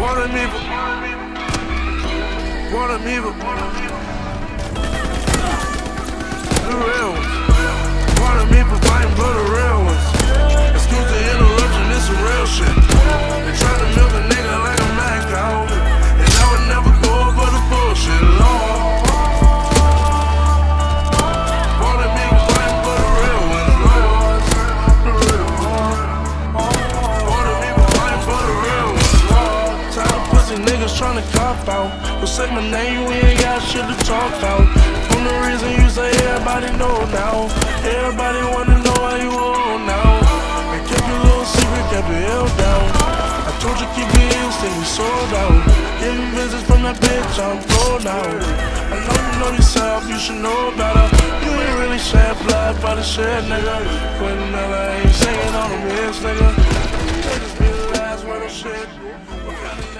Water Meeple. Water Meeple. The real ones. Water Meeple fighting for the real ones. Excuse the interruption, this some real shit. They try to milk a nigga like a Mac cow, and I would never go over the bullshit, Lord. Water Meeple fighting for the real ones, Lord. Water Meeple fighting for the real ones, Lord. Tired of pussy niggas trying to cop out. Don't say my name, we ain't got shit to talk about. From the reason you say everybody know now. Everybody wanna know how you on now. I kept your little secret, kept your L down. I told you keep it in, say you sold out. Getting visits from that bitch, I'm cold now. I know yourself, you should know better. You ain't really shed blood by the shit, nigga. Quentin Miller ain't saying on the wrist, nigga. Niggas be the last word of shit.